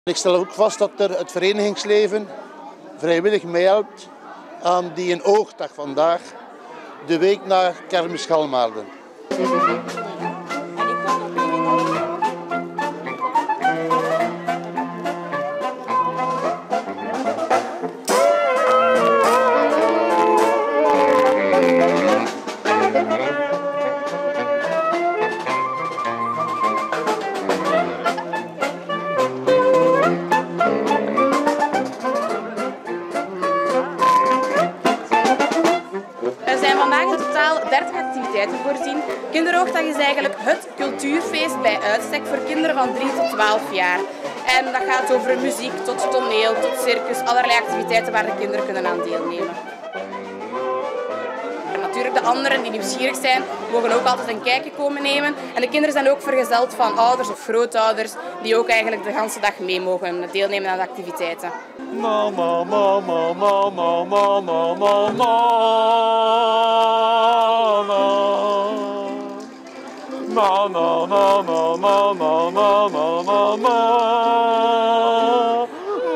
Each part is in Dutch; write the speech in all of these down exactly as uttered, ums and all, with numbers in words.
Ik stel ook vast dat er het verenigingsleven vrijwillig meehelpt aan die een oogdag vandaag, de week na Kermis Galmaarden. Er zijn vandaag in totaal dertig activiteiten voorzien. Kinderoogdag is eigenlijk het cultuurfeest bij uitstek voor kinderen van drie tot twaalf jaar. En dat gaat over muziek tot toneel, tot circus, allerlei activiteiten waar de kinderen kunnen aan deelnemen. En natuurlijk de anderen die nieuwsgierig zijn, mogen ook altijd een kijkje komen nemen. En de kinderen zijn ook vergezeld van ouders of grootouders die ook eigenlijk de hele dag mee mogen deelnemen aan de activiteiten. Mama, mama, mama, mama, mama, mama. Na na na na na na na na na na.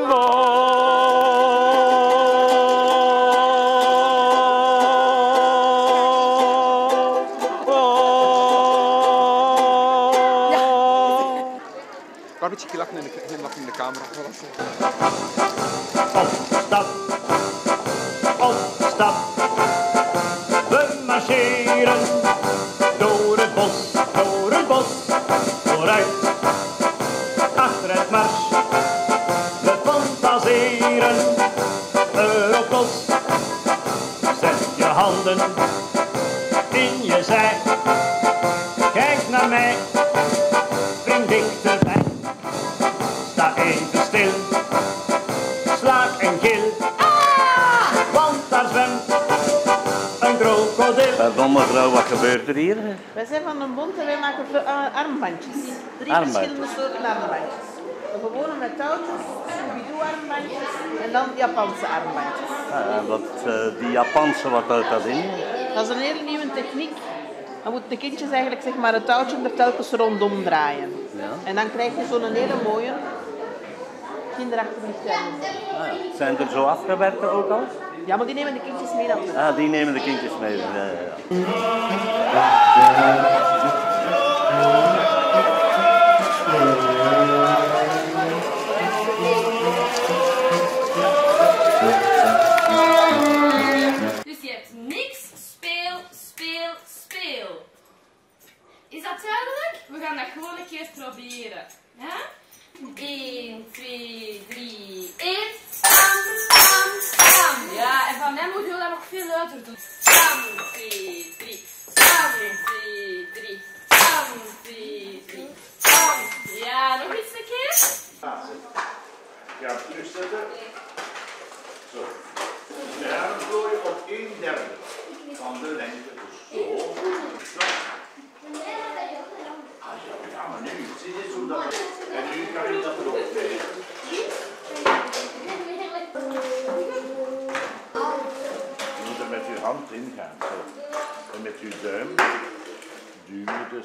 Een beetje gelachen in de, glimlach in de camera. Opstap, opstap, we marcheren door het bos, door het bos, vooruit, achter het mars, we fantaseren, erop los, zet je handen in je zij, kijk naar mij, spring dichterbij. Sta even stil, slaak en gil, ah! Want daar zwemt een krokodil. Pardon mevrouw, wat gebeurt er hier? Wij zijn van een bond en wij maken uh, armbandjes. Drie Armband. verschillende soorten armbandjes. De gewone met touwtjes, Scooby-Doo armbandjes en dan Japanse armbandjes. Ah, wat, uh, die Japanse, wat houdt dat in? Dat is een hele nieuwe techniek. Dan moeten de kindjes eigenlijk zeg maar, het touwtje er telkens rondom draaien. Ja. En dan krijg je zo'n hele mooie kinderachtige scherm. Ah, ja. Zijn er zo afgewerkte ook al? Ja, maar die nemen de kindjes mee natuurlijk. Ah, die nemen de kindjes mee. Ja, ja, ja. Dus je hebt niks, speel, speel, speel. Is dat duidelijk? We gaan dat gewoon een keer proberen. Ja? één, twee, drie, één. Stam, stam, stam. Ja, en van mij moeten we dat nog veel luider doen. Stam, twee, drie. Stam, twee, drie. Stam, twee, drie. Stam. Ja, nog eens een keer. Ja, terugzetten. Zo. De herplooi op een derde van de lengte. Dus zo. Zo. Ja, maar nu, zie je zo dat. En nu kan je dat erop krijgen. Je moet er met je hand in gaan. Zo. En met je duim duw je dus.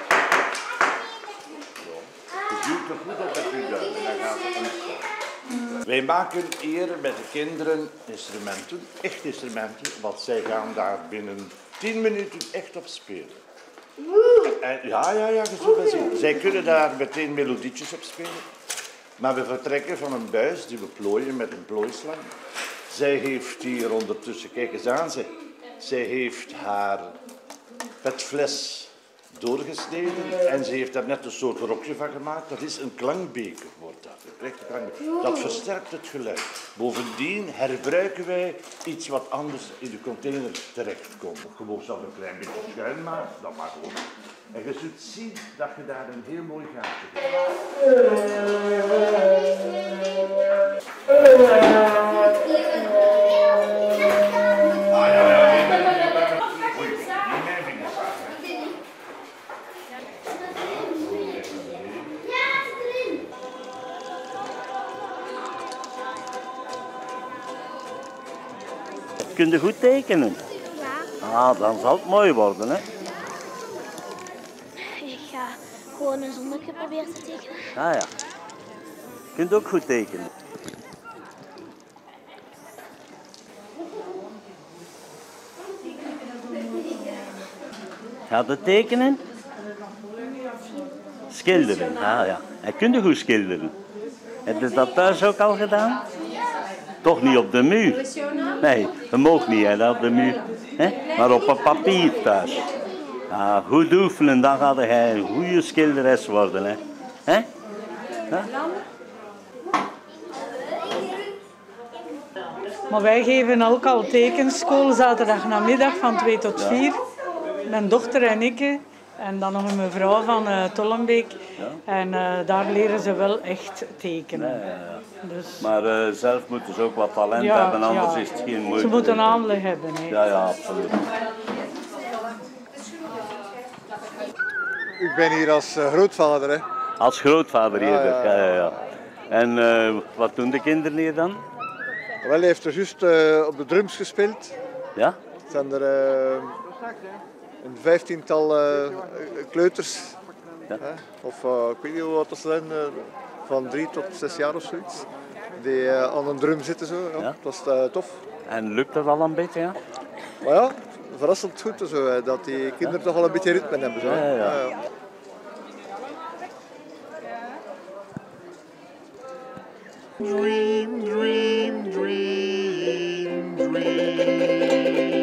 Zo. Je duwt er goed op met je duim en dan gaat het ontstaan. Wij maken hier met de kinderen instrumenten, echt instrumenten, want zij gaan daar binnen tien minuten echt op spelen. En, ja, ja, ja, je zult wel zien. Zij kunnen daar meteen melodietjes op spelen. Maar we vertrekken van een buis die we plooien met een plooislang. Zij heeft hier ondertussen, kijk eens aan, zij, zij heeft haar petfles doorgesneden en ze heeft daar net een soort rokje van gemaakt. Dat is een klankbeker, wordt dat. Een klankbeker. Dat versterkt het geluid. Bovendien herbruiken wij iets wat anders in de container terechtkomt. Gewoon zelf een klein beetje schuin maken, dat mag ook. En je zult zien dat je daar een heel mooi gaatje Kun je goed tekenen? Ja. Ah, dan zal het mooi worden, hè? Ik ga gewoon een zonnetje proberen te tekenen. Ah ja. kunt ook goed tekenen. Gaat het tekenen? Schilderen, ah ja. En kun je goed schilderen? Heb je dat thuis ook al gedaan? Toch niet op de muur? Nee, dat mag niet hè, op de muur. Hè? Maar op een papier thuis. Ja, goed oefenen, dan gaat hij een goede schilderes worden. Hè? Hè? Ja? Maar wij geven ook al tekenschool zaterdag namiddag van twee tot vier. Mijn dochter en ik. En dan nog een mevrouw van uh, Tollenbeek. Ja. En uh, daar leren ze wel echt tekenen. Ja, ja, ja. Dus... Maar uh, zelf moeten ze ook wat talent ja, hebben, anders ja. is het geen moeite. Ze moeten aanleg hebben. Hè. Ja, ja, absoluut. Ik ben hier als uh, grootvader. Hè. Als grootvader hier, ja, ja, ja. ja, ja. En uh, wat doen de kinderen hier dan? Wel, hij heeft er juist uh, op de drums gespeeld. Ja? Het zijn er uh, een vijftiental uh, kleuters. Ja. Hè? Of uh, ik weet niet hoe oud dat zijn, uh, van drie tot zes jaar of zoiets. Die uh, aan een drum zitten zo. Ja. Ja. Dat is uh, tof. En lukt dat al een beetje? Ja? Maar ja, verrassend goed zo, hè, dat die kinderen ja. toch wel een beetje ritme hebben. Zo. Ja, ja, ja. Ja, ja. Dream, dream, dream, dream.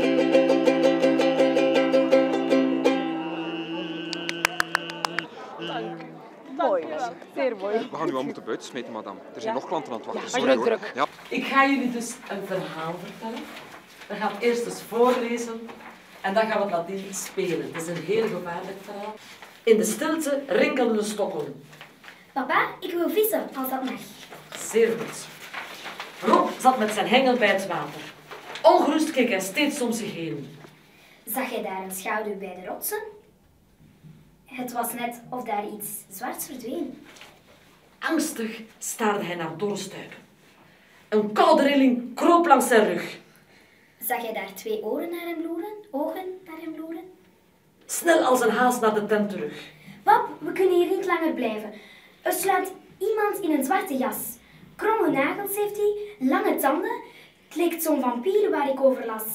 Mooi, zeer mooi. We gaan nu al moeten buitensmeten, madame. Er zijn ja. nog klanten aan het wachten. Ja, Sorry, druk. Ja. Ik ga jullie dus een verhaal vertellen. We gaan eerst eens voorlezen en dan gaan we het laten spelen. Het is een heel gevaarlijk verhaal. In de stilte rinkelden de stokken. Papa, ik wil vissen, als dat mag. Zeer goed. Rob zat met zijn hengel bij het water. Ongerust keek hij steeds om zich heen. Zag hij daar een schaduw bij de rotsen? Het was net of daar iets zwarts verdween. Angstig staarde hij naar doorstuipen. Een koude rilling kroop langs zijn rug. Zag hij daar twee oren naar hem loeren, ogen naar hem loeren? Snel als een haas naar de tent terug. Pap, we kunnen hier niet langer blijven. Er sluit iemand in een zwarte jas. Kromme nagels heeft hij, lange tanden. Het lijkt zo'n vampier waar ik over las.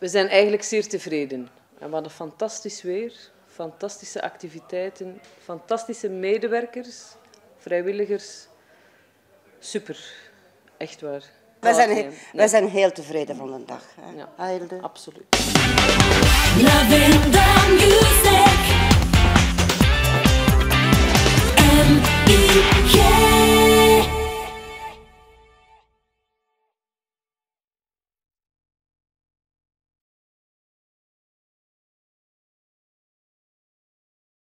We zijn eigenlijk zeer tevreden. We hadden fantastisch weer, fantastische activiteiten, fantastische medewerkers, vrijwilligers. Super, echt waar. Wij zijn, he wij zijn heel tevreden van de dag. Hè? Ja, Heilde. absoluut. Loving